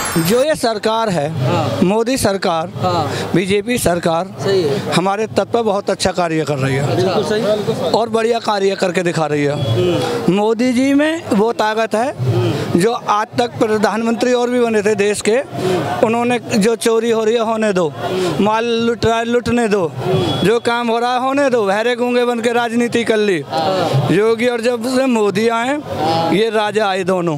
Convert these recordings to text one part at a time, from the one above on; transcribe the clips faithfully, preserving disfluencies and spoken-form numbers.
जो ये सरकार है, हाँ। मोदी सरकार, हाँ। बीजेपी सरकार सही है, हमारे तत्व पर बहुत अच्छा कार्य कर रही है बिल्कुल सही। और बढ़िया कार्य करके दिखा रही है। मोदी जी में वो ताकत है जो आज तक प्रधानमंत्री और भी बने थे देश के, उन्होंने जो चोरी हो रही है होने दो, माल लुट रहा है लुटने दो, जो काम हो रहा है होने दो, बहरे गूंगे बन के राजनीति कर ली योगी। और जब से मोदी आए, ये राजा आए दोनों,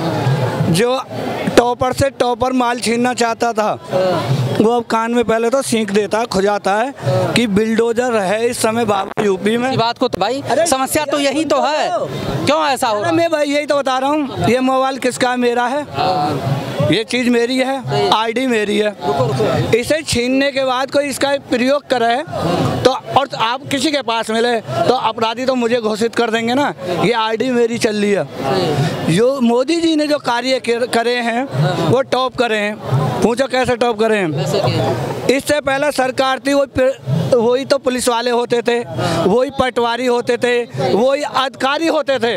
जो टॉपर से टॉपर माल छीनना चाहता था वो अब कान में पहले तो सीख देता है, खुजाता है कि बिल्डोजर है इस समय बाबा यूपी में। इसी बात को तो भाई समस्या तो यही तो है, क्यों ऐसा हो रहा है? मैं भाई यही तो बता रहा हूँ, ये मोबाइल किसका है? मेरा है, ये चीज़ मेरी है, आईडी मेरी है। इसे छीनने के बाद कोई इसका प्रयोग करे तो, और आप किसी के पास मिले तो अपराधी तो मुझे घोषित कर देंगे ना, ये आईडी मेरी चल रही है। जो मोदी जी ने जो कार्य करे हैं वो टॉप करे हैं। पूछो कैसे टॉप करे हैं? इससे पहले सरकार थी वो वही तो पुलिस वाले होते थे, वही पटवारी होते थे, वही अधिकारी होते थे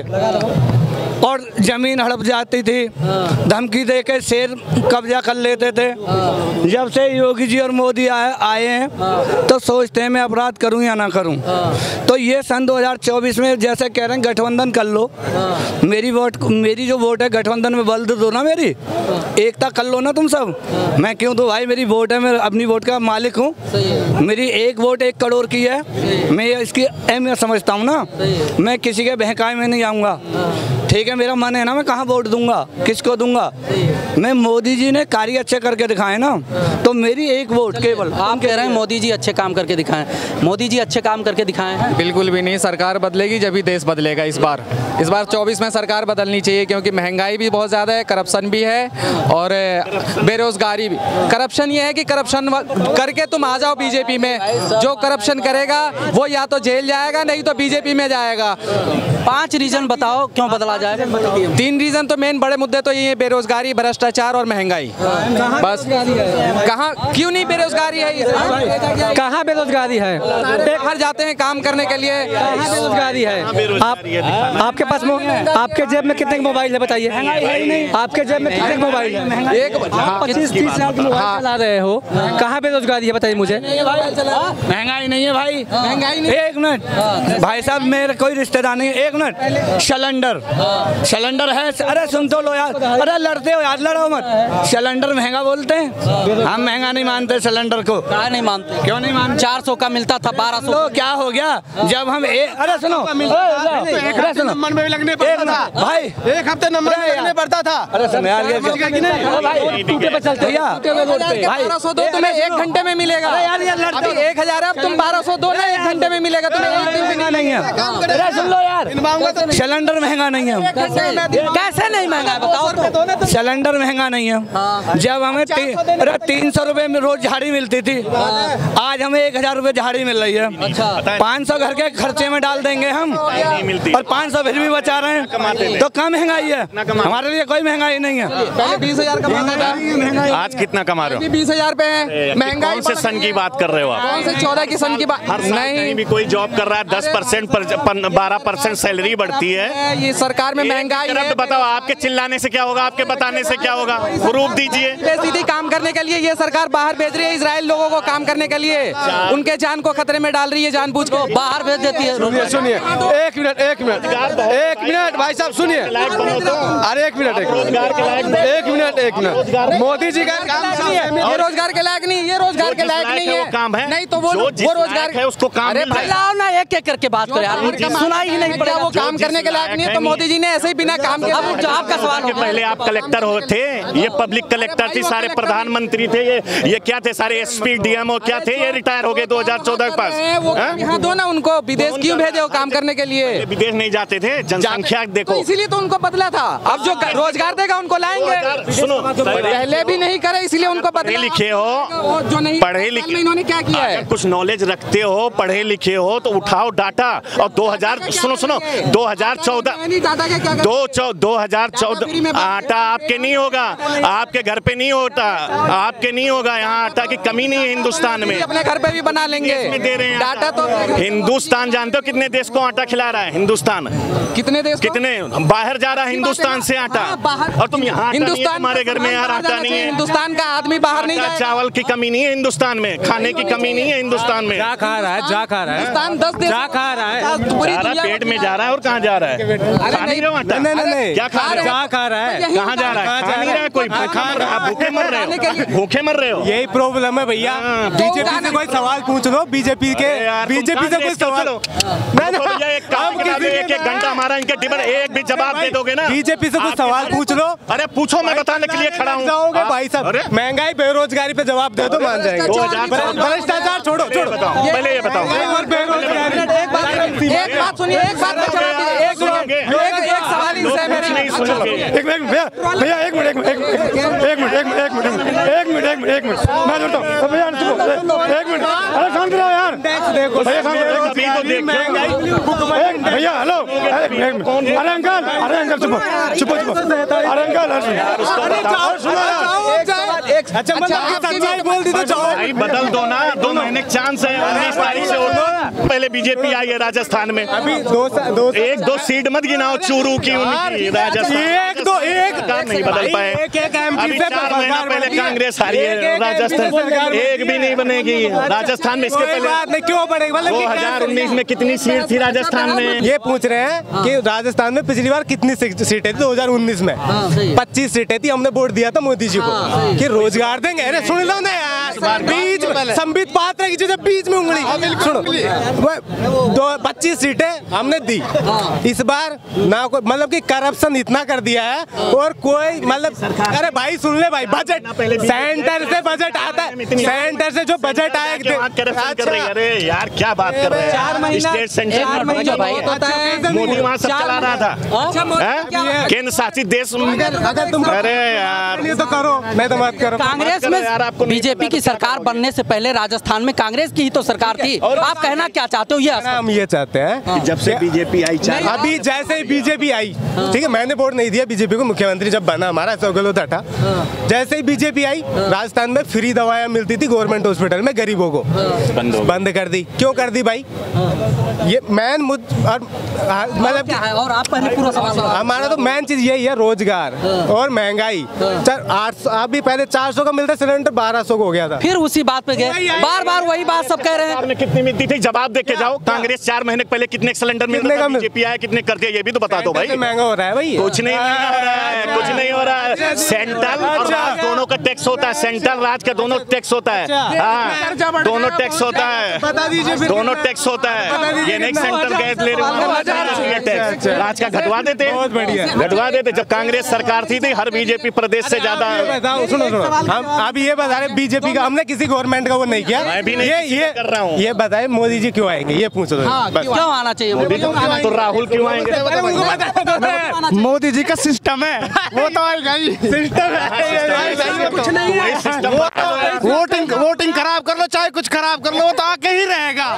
और जमीन हड़प जाती थी, धमकी दे के शेर कब्जा कर लेते थे। जब से योगी जी और मोदी आए आए हैं तो सोचते हैं मैं अपराध करूं या ना करूं। तो ये सन दो हज़ार चौबीस में जैसे कह रहे हैं गठबंधन कर लो, मेरी वोट मेरी जो वोट है गठबंधन में बल दो ना, मेरी एकता कर लो ना तुम सब। मैं क्यों दूं भाई, मेरी वोट है, मैं अपनी वोट का मालिक हूँ। मेरी एक वोट एक करोड़ की है, मैं इसकी अहमियत समझता हूँ ना। मैं किसी के बहकाए में नहीं आऊँगा, ठीक है? मेरा मन है ना, मैं कहाँ वोट दूंगा, किसको दूंगा। मैं मोदी जी ने कार्य अच्छे करके दिखाए ना, तो मेरी एक वोट केवल। आप कह रहे हैं मोदी जी अच्छे काम करके दिखाएं, मोदी जी अच्छे काम करके दिखाएं हैं? बिल्कुल भी नहीं, सरकार बदलेगी जब ही देश बदलेगा। इस बार इस बार चौबीस में सरकार बदलनी चाहिए, क्योंकि महंगाई भी बहुत ज़्यादा है, करप्शन भी है और बेरोजगारी भी। करप्शन ये है कि करप्शन करके तुम आ जाओ बीजेपी में, जो करप्शन करेगा वो या तो जेल जाएगा नहीं तो बीजेपी में जाएगा। पांच रीजन बताओ क्यों बदला जाएगा? तीन रीजन तो मेन बड़े मुद्दे तो ये है, बेरोजगारी, भ्रष्टाचार और महंगाई। बस कहाँ क्यों नहीं बेरोजगारी है? कहाँ बेरोजगारी है? बाहर जाते हैं काम करने के लिए, कहाँ बेरोजगारी है? आप आपके पास आपके जेब में कितने मोबाइल है बताइए? आपके जेब में कितने मोबाइल है? एक पच्चीस तीस लाख की मोबाइल चला रहे हो, कहाँ बेरोजगारी है बताइए मुझे? महंगाई नहीं है भाई, महंगाई नहीं। एक मिनट भाई साहब, मेरे कोई रिश्तेदार नहीं, एक मिनट। सिलेंडर सिलेंडर है, अरे सुन तो लो यार, अरे लड़ते हो यार, लड़ो मत। सिलेंडर महंगा बोलते हैं, हम महंगा नहीं मानते सिलेंडर को। क्या नहीं मानते? क्यों नहीं मानते? चार सौ का मिलता था, बारह सौ। तो क्या हो गया जब हम ए, अरे सुनो अरे सुनो नंबर में भी लगने पड़ता था भाई, एक हफ्ते नंबर में लगने पड़ता था। अरे सुनो यार, ये टूटे पे चलते बारह सौ दो तुम्हें एक घंटे में मिलेगा। अभी एक हजार है, अब तुम बारह सौ दो ना एक घंटे में मिलेगा तुम्हें, एक दिन महंगा नहीं है। अरे सुन लो यार, सिलेंडर महंगा नहीं है। कैसे नहीं महंगा है बताओ तो? सिलेंडर महंगा नहीं है। जब हमें अरे तीन सौ रुपए में रोज झाड़ी मिलती थी, आज हमें एक हजार रुपए झाड़ी मिल रही है। पाँच सौ घर के खर्चे में डाल देंगे हम, और पाँच सौ फिर भी बचा रहे हैं, तो कम महंगाई है। हमारे लिए कोई महंगाई नहीं है। पहले बीस हजार कमाता था, आज कितना कमा रहे हो? बीस हजार पे है। महंगाई कौन से सन की बात कर रहे हो आप? कौन से चौदह की सन की बात? हर साल कहीं भी कोई जॉब कर रहा है, दस परसेंट बारह परसेंट सैलरी बढ़ती है। ये सरकार में महंगाई है। बताओ, आपके चिल्लाने से क्या होगा, आपके बताने से क्या होगा? प्रूफ दीजिए। सीधी काम करने के लिए ये सरकार बाहर भेज रही है इजराइल लोगों को काम करने के लिए, उनके जान को खतरे में डाल रही है, जानबूझ के बाहर भेज देती है। सुनिए सुनिए, एक मिनट एक मिनट एक मिनट भाई साहब सुनिए, अरे एक मिनट एक एक मिनट एक मिनट मोदी जी का काम ये रोजगार के लायक नहीं, ये रोजगार के लायक नहीं है, काम है नहीं तो वो वो रोजगार है उसको काम। अरे भाई लाओ ना, एक एक करके बात करो यार, सुना ही नहीं पड़ेगा। वो काम करने के लायक नहीं है तो मोदी जी ने ऐसे ही बिना काम के। अब आपका सवाल हो, पहले आप कलेक्टर हो थे, ये पब्लिक कलेक्टर थी, सारे प्रधानमंत्री थे, ये ये क्या थे, सारे एसपी डीएमओ क्या थे, ये रिटायर हो गए दो हज़ार चौदह के पास। यहाँ दो ना उनको विदेश क्यों भेजे हो काम करने के लिए? विदेश नहीं जाते थे, जनसंख्या देखो, इसीलिए तो उनको बदला था। अब जो रोजगार देगा उनको लाएंगे, सुनो पहले भी नहीं करे इसलिए उनको पढ़े बदला। लिखे हो, जो नहीं पढ़े लिखे, इन्होंने क्या किया है? कुछ नॉलेज रखते हो, पढ़े लिखे हो तो उठाओ डाटा। और दो हजार सुनो सुनो दो हजार चौदह दो दो हजार चौदह आटा आपके नहीं होगा, आपके घर पे नहीं होता, आपके नहीं होगा। यहाँ आटा की कमी नहीं है हिंदुस्तान में, अपने घर पे भी बना लेंगे। दे रहे हैं डाटा तो हिंदुस्तान जानते हो कितने देश को आटा खिला रहा है? हिंदुस्तान कितने देश को? कितने बाहर जा रहा है हिंदुस्तान से आटा, और तुम यहाँ हिंदुस्तान हमारे घर में यार आटा नहीं है। हिंदुस्तान का आदमी बाहर नहीं जाएगा। चावल की कमी नहीं है हिंदुस्तान में, खाने की कमी नहीं है हिंदुस्तान में। जा खा रहा है, जा खा रहा है, हिंदुस्तान दस देश जा खा रहा है, पूरी जा रहा दुनिया पेट में जा रहा है और कहाँ जा रहा है? खा नहीं रहे हो आटा? नहीं, नहीं, नहीं। क्या खा रहे हो? जा खा रहा है, कहाँ जा रहा है? खा नहीं रहा है कोई, भूखे मर रहा है, भूखे मर रहे हो, भूखे मर रहे हो। यही प्रॉब्लम है भैया। बीजेपी से कोई सवाल पूछ लो, बीजेपी के बीजेपी से कोई सवाल नहीं नहीं, एक काम करा दो, एक एक घंटा हमारा इनके टिबर, एक भी जवाब दे दोगे ना? बीजेपी से कुछ सवाल पूछ लो। अरे पूछो, मैं बताने के लिए खड़ा हूँ। जाओगे भाई साहब, महंगाई बेरोजगारी पे जवाब दे दो, मान जाएंगे। दो हजार भ्रष्टाचार छोड़ो, छोड़ो, बताओ पहले ये बताओ। और बेरोजगारी। एक बात सुनिए, एक बात का जवाब दीजिए। एक सुनोगे? एक एक सवाल इनसे मेरे नहीं सुनोगे। एक मिनट भैया, भैया एक मिनट, एक मिनट, एक मिनट, एक मिनट, एक मिनट, एक मिनट, एक मिनट, एक मिनट, एक मिनट, मैं बोलता हूँ भैया, सुनो, एक मिनट, अरे शांत रहो यार, भैया शांत रहो, अभी तो देखो। एक भैया, हेलो, एक मिनट, अरे अंकल, अरे अंकल चुप चुप चुप, अरे अंकल, अरे सुनो यार, अच्छा मतलब सच्चाई बोल दी तो जाओ। भाई बदल दो ना, दो महीने का चांस है, उन्नीस तारीख से और दो। पहले बीजेपी आई है राजस्थान में, अभी दो दो एक दो सीट मत गिनाओ चूरू की उनकी राजस्थान, एक दो एक नहीं बदल पाए। एक एक एमपी अभी से चार महीना पहले कांग्रेस हारी है राजस्थान, एक भी नहीं बनेगी राजस्थान में। इसके कोई पहले बात नहीं, क्यों बढ़ेगा? दो हजार उन्नीस में कितनी सीट थी राजस्थान में? ये पूछ रहे हैं कि राजस्थान में पिछली बार कितनी सीटें थी? दो हजार उन्नीस में पच्चीस सीटें थी। हमने वोट दिया था मोदी जी को कि रोजगार देंगे। अरे सुन लो ना यार, बीच में संबित पात्र की जो बीच में उंगली, सुनो, दो पच्चीस सीटें हमने दी। इस बार ना कोई मतलब कि करप्शन इतना कर दिया है, और कोई मतलब, अरे भाई सुन ले भाई, बजट सेंटर से बजट आता है, सेंटर से जो बजट आए, अरे यार क्या बात कर रहे हैं? चार महीना स्टेट सेंटर मोदी वहाँ सब चला रहा था, केंद्र शासित देश। अगर तुम अरे यार ये तो करो, नहीं तो मत करो। कांग्रेस में बीजेपी की सरकार बनने से पहले राजस्थान में कांग्रेस की ही तो सरकार थी। आप कहना क्या चाहते हो? ये हम ये चाहते हैं, जब से बीजेपी आई चार अभी जैसे ही बीजेपी आई, ठीक है, मैंने वोट नहीं दिया बीजेपी को, मुख्यमंत्री जब बना हमारा गहलोत था, जैसे ही बीजेपी आई राजस्थान में फ्री दवाएं मिलती थी गवर्नमेंट हॉस्पिटल में गरीबों को, बंद कर दी। क्यों कर दी भाई? ये मैन मतलब और आप पहले पूरा सवाल हमारा तो मेन चीज यही है, रोजगार और महंगाई। आठ सौ अभी पहले चार सौ का मिलता सिलेंडर, बारह सौ को हो गया था। फिर उसी बात पे गए, बार बार वही बात सब कह रहे हैं। कितनी मिलती थी? जवाब देके जाओ। कांग्रेस चार महीने पहले कितने सिलेंडर मिलता था? बीजेपी आया कितने कर दिया? ये भी तो बता दो भाई। महंगा हो रहा है भाई, कुछ नहीं महंगा हो रहा है, कुछ नहीं हो रहा है। सेंट्रल और राज्य दोनों का टैक्स होता है, सेंट्रल राज्य का दोनों टैक्स होता है, हाँ दोनों टैक्स होता है, बता दीजिए, दोनों टैक्स होता है। ये नहीं सेंट्रल गैस ले रहे टैक्स, राज्य का घटवा देते, बहुत बढ़िया घटवा देते। जब कांग्रेस सरकार थी थी हर बीजेपी प्रदेश से ज्यादा। सुनो सुनो, हम अब ये बता रहे बीजेपी का, हमने किसी गवर्नमेंट का वो नहीं किया। मैं भी नहीं ये ये कर रहा हूँ। ये बताए मोदी जी क्यों आएंगे, ये पूछो। क्यों आना चाहिए मोदी? तो राहुल क्यों आएंगे? मोदी जी का सिस्टम है, वो तो आएगा ही। सिस्टम है, कुछ नहीं है। वोटिंग वोटिंग खराब कर लो, चाहे कुछ खराब कर लो, वो तो आके ही रहेगा।